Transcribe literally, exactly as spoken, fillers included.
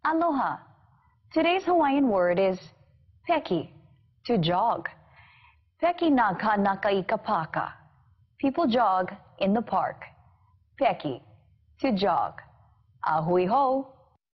Aloha. Today's Hawaiian word is Peki, to jog. Peki na ka nakaikapaka. People jog in the park. Peki, to jog. Ahui ho.